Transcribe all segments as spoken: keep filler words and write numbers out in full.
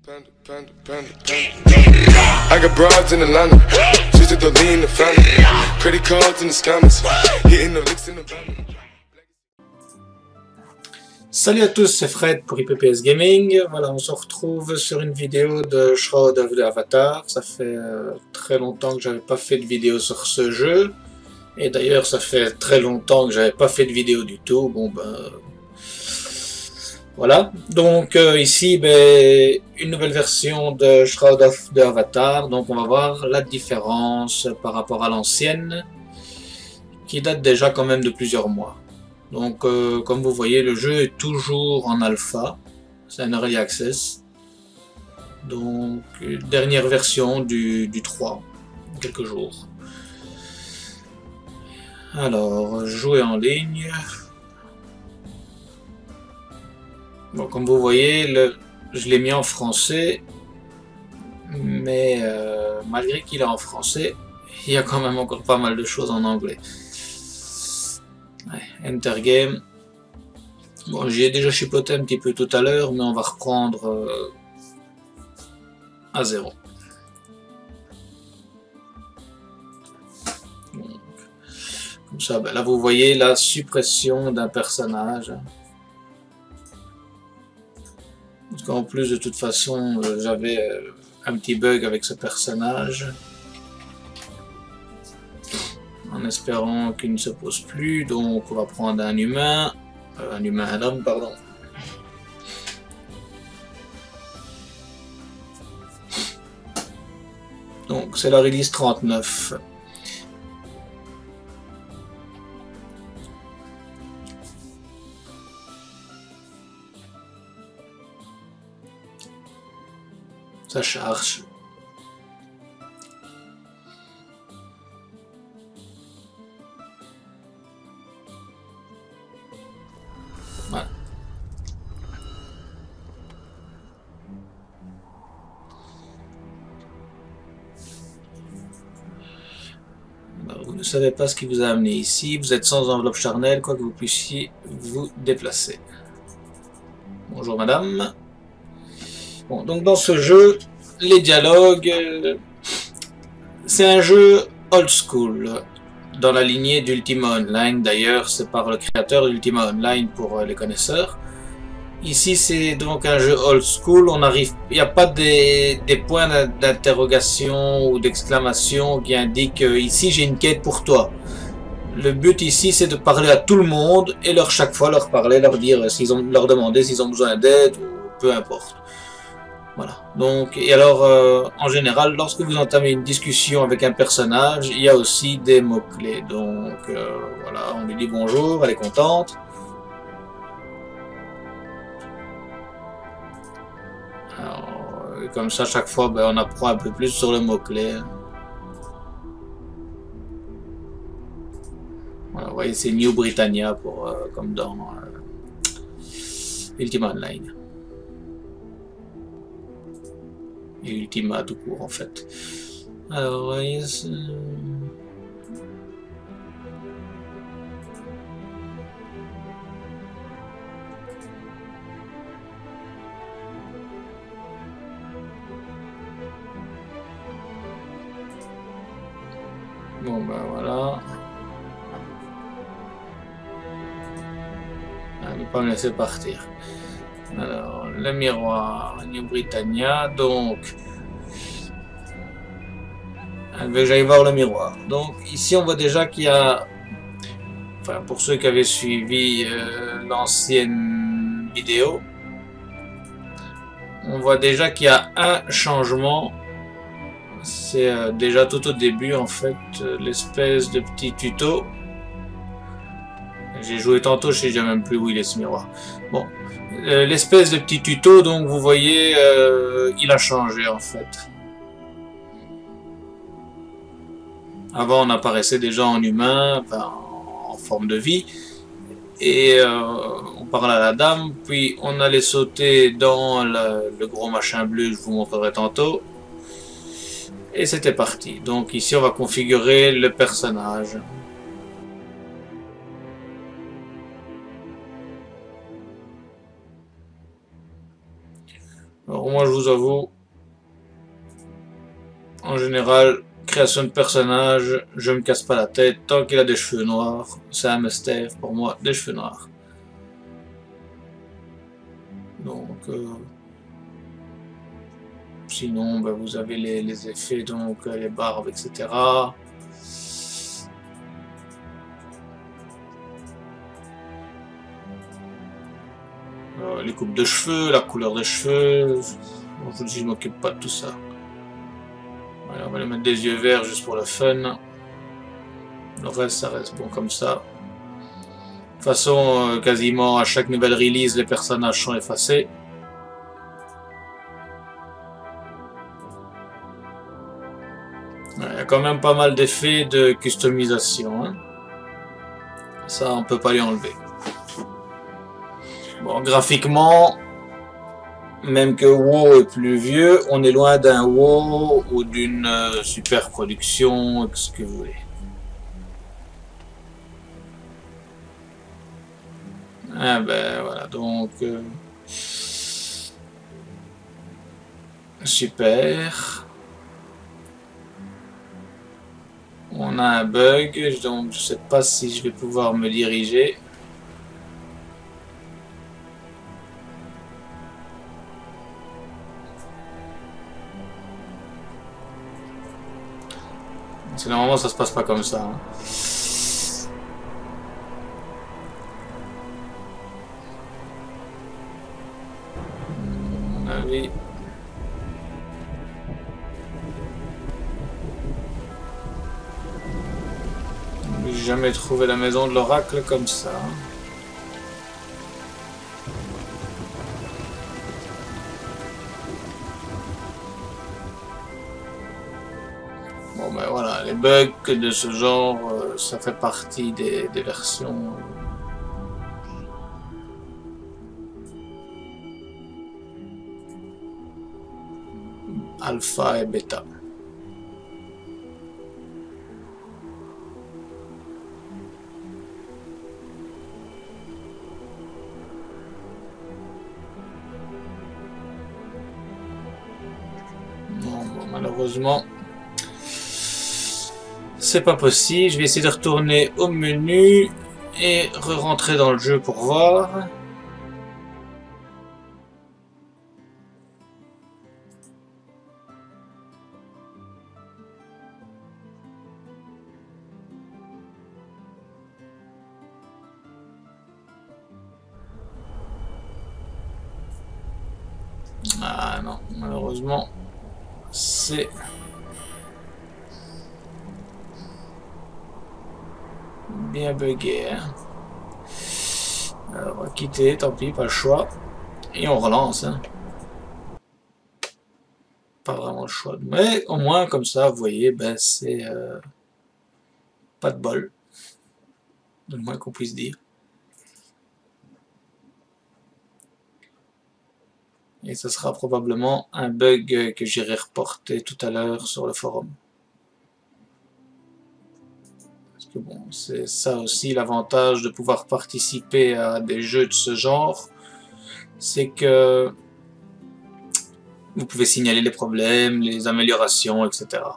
Panda, panda, panda, panda. I got broads in Atlanta, just to lean the family. Credit cards in the scammers, hitting the licks in the van. Salut à tous, c'est Fred pour I P P S Gaming. Voilà, on se retrouve sur une vidéo de Shroud of the Avatar. Ça fait euh, très longtemps que j'avais pas fait de vidéo sur ce jeu. Et d'ailleurs, ça fait très longtemps que j'avais pas fait de vidéo du tout. Bon ben... Voilà, donc euh, ici, ben, une nouvelle version de Shroud of the Avatar. Donc on va voir la différence par rapport à l'ancienne, qui date déjà quand même de plusieurs mois. Donc euh, comme vous voyez, le jeu est toujours en alpha, c'est un early access. Donc dernière version du, du trois, quelques jours. Alors, jouer en ligne. Bon, comme vous voyez, le, je l'ai mis en français, mais euh, malgré qu'il est en français, il y a quand même encore pas mal de choses en anglais. Ouais, Enter Game. Bon, j'y ai déjà chipoté un petit peu tout à l'heure, mais on va reprendre euh, à zéro. Donc, comme ça, ben là vous voyez la suppression d'un personnage. Parce qu'en plus, de toute façon, euh, j'avais euh, un petit bug avec ce personnage. En espérant qu'il ne se pose plus, donc on va prendre un humain. Euh, un humain, un homme, pardon. Donc c'est la release trente-neuf. Ça charge. Voilà. Alors, vous ne savez pas ce qui vous a amené ici. Vous êtes sans enveloppe charnelle, quoi que vous puissiez vous déplacer. Bonjour madame. Bon, donc dans ce jeu, les dialogues, euh, c'est un jeu old school, dans la lignée d'Ultima Online. D'ailleurs, c'est par le créateur d'Ultima Online pour euh, les connaisseurs. Ici, c'est donc un jeu old school. On arrive, il n'y a pas des, des points d'interrogation ou d'exclamation qui indiquent euh, ici j'ai une quête pour toi. Le but ici, c'est de parler à tout le monde et leur chaque fois leur parler, leur dire s'ils ont, leur demander s'ils ont besoin d'aide ou peu importe. Voilà. Donc, et alors, euh, en général, lorsque vous entamez une discussion avec un personnage, il y a aussi des mots-clés. Donc, euh, voilà, on lui dit bonjour, elle est contente. Alors, comme ça, chaque fois, ben, on apprend un peu plus sur le mot-clé. Voilà, vous voyez, c'est New Britannia, pour, euh, comme dans euh, Ultima Online. Et Ultima tout court en fait. Alors, vous voyez, bon ben voilà. Elle ne veut pas me laisser partir. Alors, le miroir, New Britannia, donc elle veut que j'aille voir le miroir. Donc ici on voit déjà qu'il y a, enfin pour ceux qui avaient suivi euh, l'ancienne vidéo, on voit déjà qu'il y a un changement. C'est euh, déjà tout au début en fait, euh, l'espèce de petit tuto. J'ai joué tantôt, je sais déjà même plus où il est ce miroir. Bon, euh, l'espèce de petit tuto, donc vous voyez, euh, il a changé en fait. Avant, on apparaissait déjà en humain, enfin, en forme de vie, et euh, on parlait à la dame, puis on allait sauter dans le, le gros machin bleu, je vous montrerai tantôt, et c'était parti. Donc ici, on va configurer le personnage. Alors moi je vous avoue, en général, création de personnage, je me casse pas la tête. Tant qu'il a des cheveux noirs, c'est un must-have pour moi, des cheveux noirs. Donc, euh, sinon, ben, vous avez les, les effets, donc les barbes, et cetera. Euh, les coupes de cheveux, la couleur des cheveux. Bon, je vous dis, je m'occupe pas de tout ça. Voilà, on va les mettre des yeux verts juste pour le fun. Le reste, ça reste bon comme ça. De toute façon, euh, quasiment à chaque nouvelle release, les personnages sont effacés. Il ouais, y a quand même pas mal d'effets de customisation. Hein. Ça, on peut pas lui enlever. Bon, graphiquement, même que WoW est plus vieux, on est loin d'un WoW ou d'une euh, super production, ce que vous voulez. Ah ben voilà, donc... Euh, super. On a un bug, donc je sais pas si je vais pouvoir me diriger. Parce que normalement ça se passe pas comme ça. Hein. À mon avis. J'ai jamais trouvé la maison de l'oracle comme ça. Bon ben voilà, les bugs de ce genre, euh, ça fait partie des, des versions euh, alpha et bêta. Non, bon, malheureusement, c'est pas possible. Je vais essayer de retourner au menu et re-rentrer dans le jeu pour voir. Ah non, malheureusement, c'est bien bugué. Hein. Alors, on va quitter, tant pis, pas le choix. Et on relance. Hein. Pas vraiment le choix. Mais au moins, comme ça, vous voyez, ben c'est euh, pas de bol. Le moins qu'on puisse dire. Et ce sera probablement un bug que j'irai reporter tout à l'heure sur le forum. Parce que bon, c'est ça aussi l'avantage de pouvoir participer à des jeux de ce genre. C'est que vous pouvez signaler les problèmes, les améliorations, et cetera.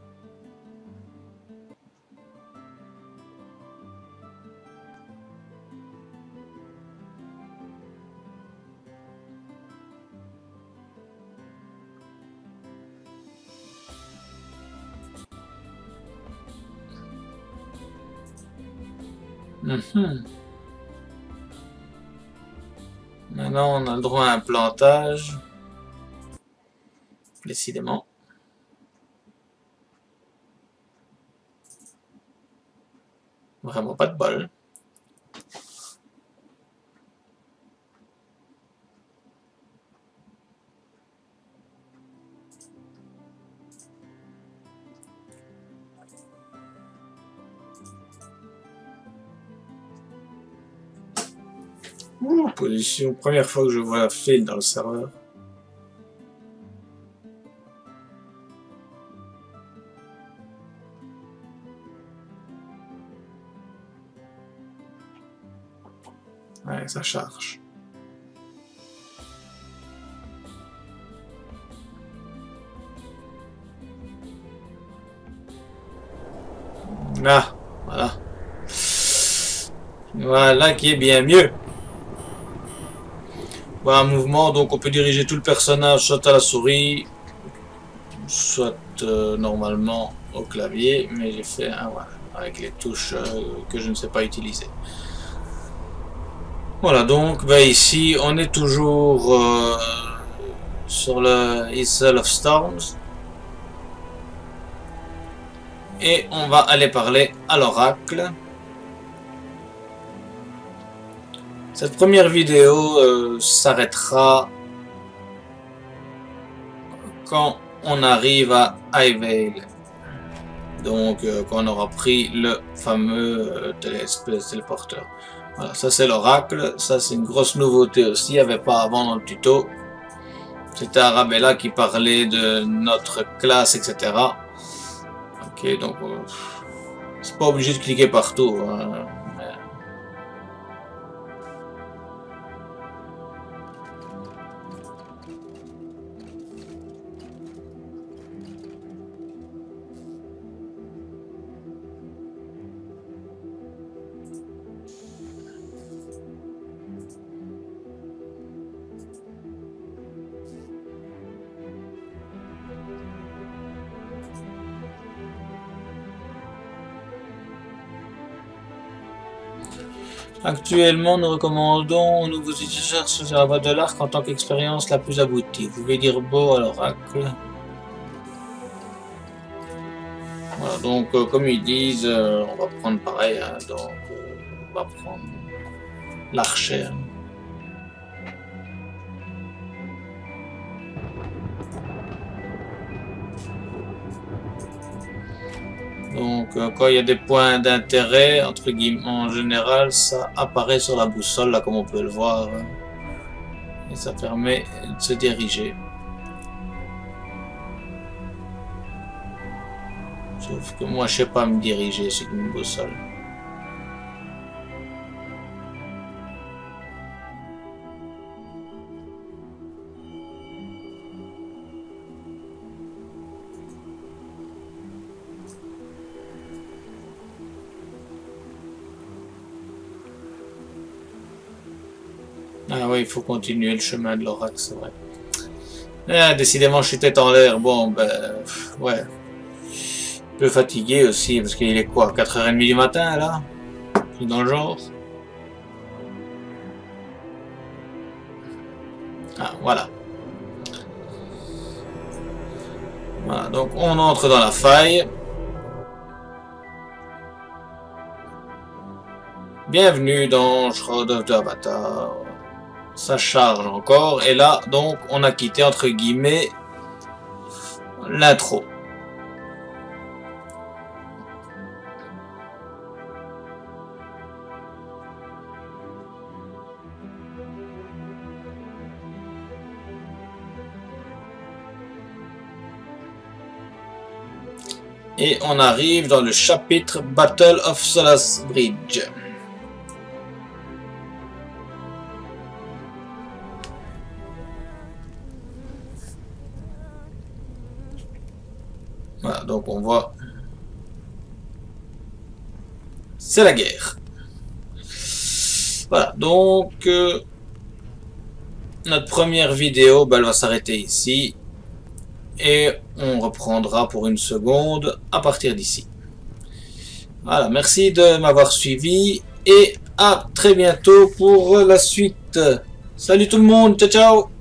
Mm-hmm. Maintenant, on a le droit à un plantage. Décidément. Vraiment pas de bol. Ouh, position, première fois que je vois un fil dans le serveur. Ouais, ça charge. Ah, voilà. Voilà qui est bien mieux. Voilà un mouvement, donc on peut diriger tout le personnage soit à la souris, soit euh, normalement au clavier, mais j'ai fait un voilà, avec les touches euh, que je ne sais pas utiliser. Voilà, donc bah, ici on est toujours euh, sur le Isle of Storms. Et on va aller parler à l'oracle. Cette première vidéo euh, s'arrêtera quand on arrive à Highvale. Donc euh, quand on aura pris le fameux euh, télé téléporteur. Voilà, ça c'est l'oracle. Ça c'est une grosse nouveauté aussi. Il n'y avait pas avant dans le tuto. C'était Arabella qui parlait de notre classe, et cetera. Ok, donc euh, c'est pas obligé de cliquer partout. Hein, mais... Actuellement, nous recommandons aux nouveaux utilisateurs sur la voie de l'arc en tant qu'expérience la plus aboutie. Vous pouvez dire beau à l'oracle. Voilà, donc euh, comme ils disent, euh, on va prendre pareil, hein, donc euh, on va prendre l'archer. Donc euh, quand il y a des points d'intérêt, entre guillemets, en général, ça apparaît sur la boussole, là comme on peut le voir. Et ça permet de se diriger. Sauf que moi je sais pas me diriger sur une boussole. Ah oui, il faut continuer le chemin de l'oracle, c'est vrai. Ah, décidément, je suis tête en l'air. Bon, ben, ouais. Un peu fatigué aussi, parce qu'il est quoi, quatre heures trente du matin, là? Dans le genre. Ah, voilà. Voilà, donc on entre dans la faille. Bienvenue dans Shroud of the Avatar. Ça charge encore. Et là, donc, on a quitté, entre guillemets, l'intro. Et on arrive dans le chapitre Battle of Solace Bridge. Voilà, donc on voit. C'est la guerre. Voilà, donc euh, notre première vidéo, bah, elle va s'arrêter ici. Et on reprendra pour une seconde à partir d'ici. Voilà, merci de m'avoir suivi et à très bientôt pour la suite. Salut tout le monde, ciao ciao!